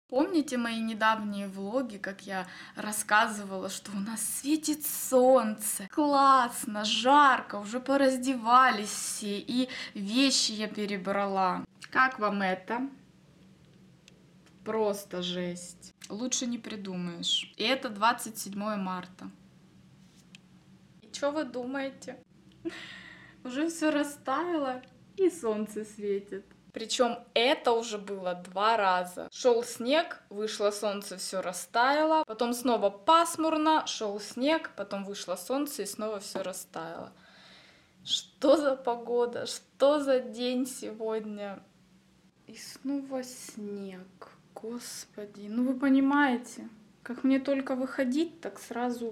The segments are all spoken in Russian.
Помните мои недавние влоги, как я рассказывала, что у нас светит солнце, классно, жарко, уже пораздевались все, и вещи я перебрала. Как вам это? Просто жесть. Лучше не придумаешь. И это 27 марта. И что вы думаете? Уже все растаяло, и солнце светит. Причем это уже было 2 раза. Шел снег, вышло солнце, все растаяло. Потом снова пасмурно, шел снег, потом вышло солнце и снова все растаяло. Что за погода? Что за день сегодня? И снова снег. Господи, ну вы понимаете, как мне только выходить, так сразу.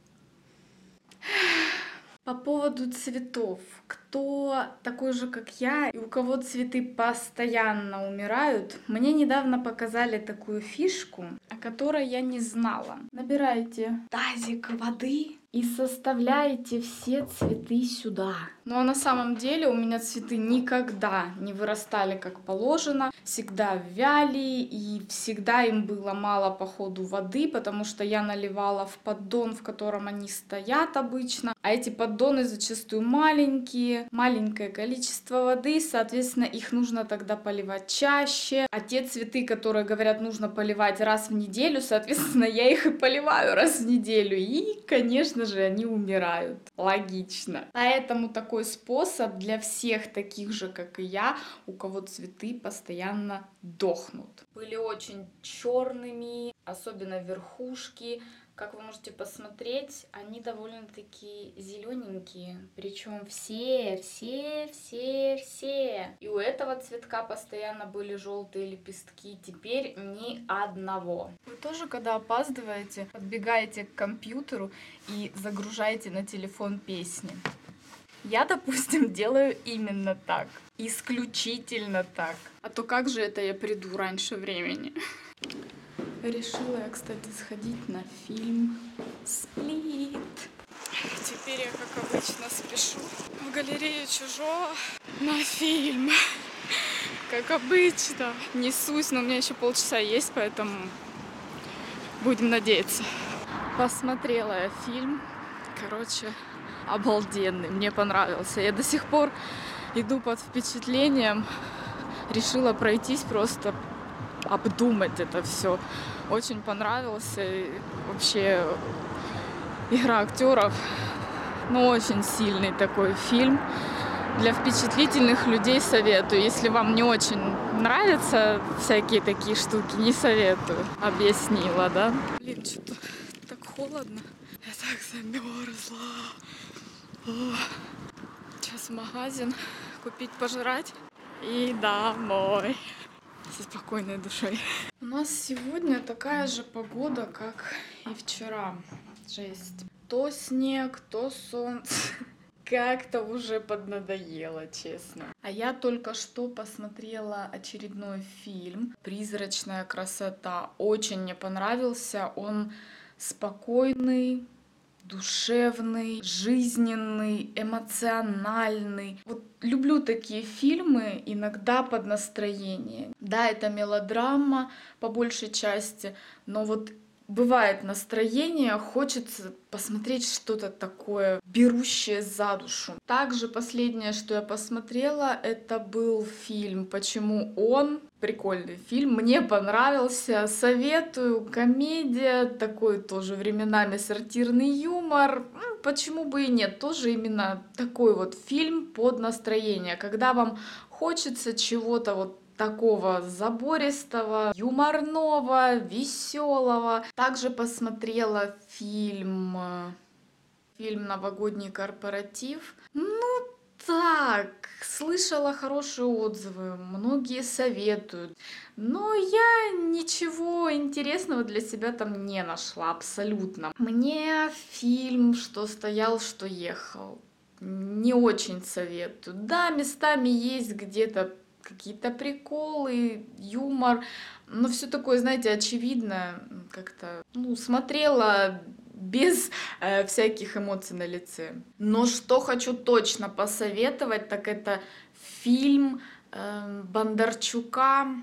По поводу цветов. Кто такой же, как я, и у кого цветы постоянно умирают, мне недавно показали такую фишку, о которой я не знала. Набираете тазик воды и составляете все цветы сюда. Ну а на самом деле у меня цветы никогда не вырастали как положено, всегда вяли, и всегда им было мало по ходу воды, потому что я наливала в поддон, в котором они стоят обычно, а эти поддоны зачастую маленькие, маленькое количество воды, соответственно, их нужно тогда поливать чаще, а те цветы, которые говорят, нужно поливать раз в неделю, соответственно, я их и поливаю раз в неделю, и, конечно же, они умирают. Логично. Поэтому такой способ для всех таких же, как и я, у кого цветы постоянно дохнут. Были очень черными, особенно верхушки. Как вы можете посмотреть, они довольно-таки зелененькие. Причем все. И у этого цветка постоянно были желтые лепестки. Теперь ни одного. Вы тоже, когда опаздываете, подбегаете к компьютеру и загружаете на телефон песни. Я, допустим, делаю именно так. Исключительно так. А то как же это я приду раньше времени? Решила я, кстати, сходить на фильм «Сплит». Теперь я, как обычно, спешу в галерею Чужого на фильм. Как обычно. Несусь, но у меня еще полчаса есть, поэтому будем надеяться. Посмотрела я фильм. Короче, обалденный. Мне понравился. Я до сих пор иду под впечатлением. Решила пройтись, просто обдумать это все. Очень понравился. И вообще игра актеров. Ну, очень сильный такой фильм. Для впечатлительных людей советую. Если вам не очень нравятся всякие такие штуки, не советую. Объяснила, да? Блин, что-то так холодно. Я так замерзла. Сейчас в магазин купить пожрать и домой. Со спокойной душой. У нас сегодня такая же погода, как и вчера. Жесть. То снег, то солнце. Как-то уже поднадоело, честно. А я только что посмотрела очередной фильм «Призрачная красота». Очень мне понравился. Он спокойный, душевный, жизненный, эмоциональный. Вот люблю такие фильмы иногда под настроение. Да, это мелодрама по большей части, но вот бывает настроение, хочется посмотреть что-то такое, берущее за душу. Также последнее, что я посмотрела, это был фильм «Почему он?». Прикольный фильм, мне понравился, советую, комедия, такой тоже временами сатирный юмор, почему бы и нет, тоже именно такой вот фильм под настроение, когда вам хочется чего-то вот такого забористого, юморного, веселого. Также посмотрела фильм «Новогодний корпоратив». Ну, так, слышала хорошие отзывы, многие советуют. Но я ничего интересного для себя там не нашла абсолютно. Мне фильм «Что стоял, что ехал» не очень советую. Да, местами есть где-то какие-то приколы, юмор, но все такое, знаете, очевидно, как-то, смотрела без всяких эмоций на лице. Но что хочу точно посоветовать, так это фильм Бондарчука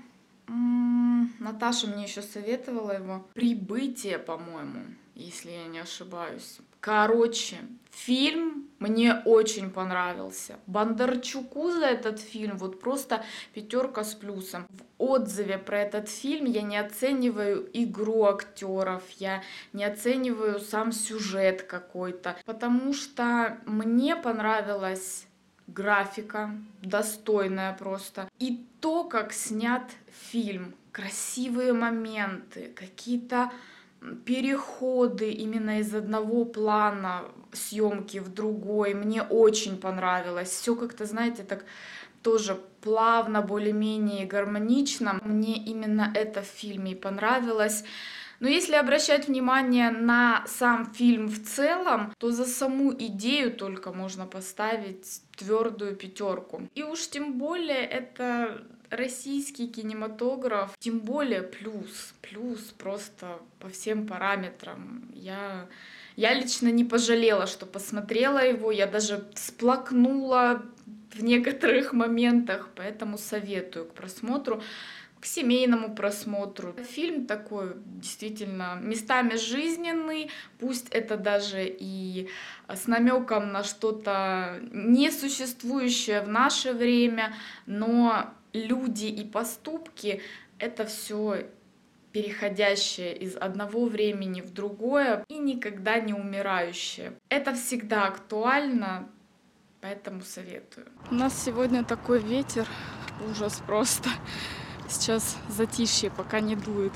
Наташа мне еще советовала его. «Прибытие», по-моему, если я не ошибаюсь. Короче, фильм мне очень понравился. Бондарчуку за этот фильм вот просто 5 с плюсом. В отзыве про этот фильм я не оцениваю игру актеров, я не оцениваю сам сюжет какой-то, потому что мне понравилась графика, достойная просто, и то, как снят фильм, красивые моменты, какие-то переходы именно из одного плана съемки в другой. Мне очень понравилось. Все как-то, знаете, так тоже плавно, более-менее гармонично. Мне именно это в фильме и понравилось. Но если обращать внимание на сам фильм в целом, то за саму идею только можно поставить твердую 5. И уж тем более это российский кинематограф, тем более плюс просто по всем параметрам. Я лично не пожалела, что посмотрела его, я даже всплакнула в некоторых моментах, поэтому советую к просмотру, к семейному просмотру. Фильм такой действительно местами жизненный, пусть это даже и с намеком на что-то несуществующее в наше время, но люди и поступки — это все переходящее из одного времени в другое и никогда не умирающее. Это всегда актуально, поэтому советую. У нас сегодня такой ветер, ужас просто. Сейчас затишье, пока не дует.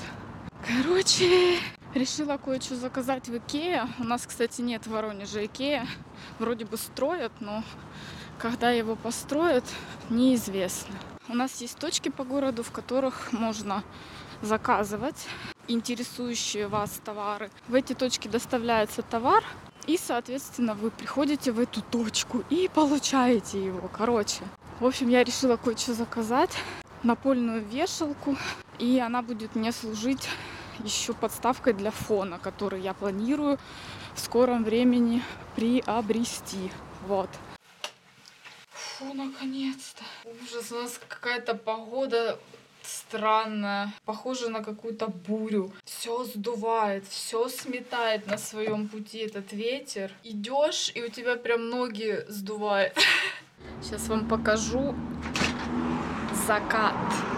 Короче, решила кое-что заказать в Икее. У нас, кстати, нет в Воронеже Икея. Вроде бы строят, но когда его построят, неизвестно. У нас есть точки по городу, в которых можно заказывать интересующие вас товары. В эти точки доставляется товар, и, соответственно, вы приходите в эту точку и получаете его. Короче, в общем, я решила кое-что заказать. Напольную вешалку, и она будет мне служить еще подставкой для фона, который я планирую в скором времени приобрести. Вот. Фу, наконец-то. Ужас, у нас какая-то погода странная, похоже на какую-то бурю. Все сдувает, все сметает на своем пути этот ветер. Идешь, и у тебя прям ноги сдувает. Сейчас вам покажу закат.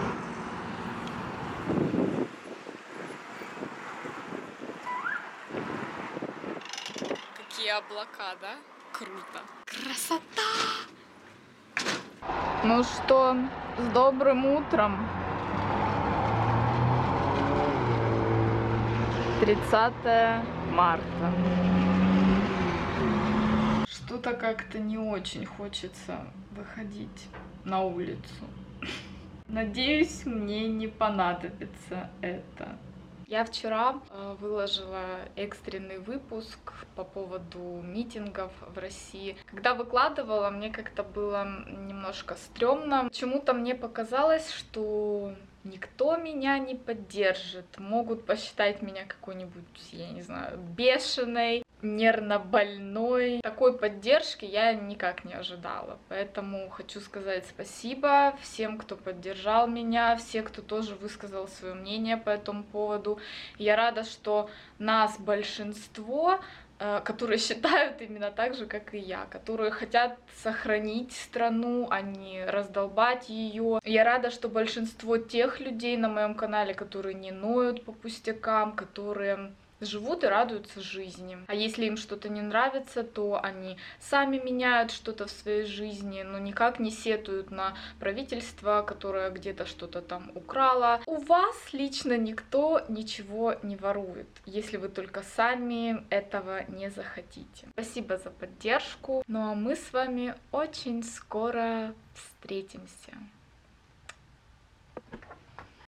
Какие облака, да? Круто. Красота! Ну что, с добрым утром. 30 марта. Что-то как-то не очень хочется выходить на улицу. Надеюсь, мне не понадобится это. Я вчера выложила экстренный выпуск по поводу митингов в России. Когда выкладывала, мне как-то было немножко стрёмно. Почему-то мне показалось, что никто меня не поддержит. Могут посчитать меня какой-нибудь, я не знаю, бешеной, нервно больной. Такой поддержки я никак не ожидала. Поэтому хочу сказать спасибо всем, кто поддержал меня, все, кто тоже высказал свое мнение по этому поводу. Я рада, что нас большинство, которые считают именно так же, как и я, которые хотят сохранить страну, а не раздолбать ее. Я рада, что большинство тех людей на моем канале, которые не ноют по пустякам, которые живут и радуются жизни. А если им что-то не нравится, то они сами меняют что-то в своей жизни, но никак не сетуют на правительство, которое где-то что-то там украло. У вас лично никто ничего не ворует, если вы только сами этого не захотите. Спасибо за поддержку. Ну а мы с вами очень скоро встретимся.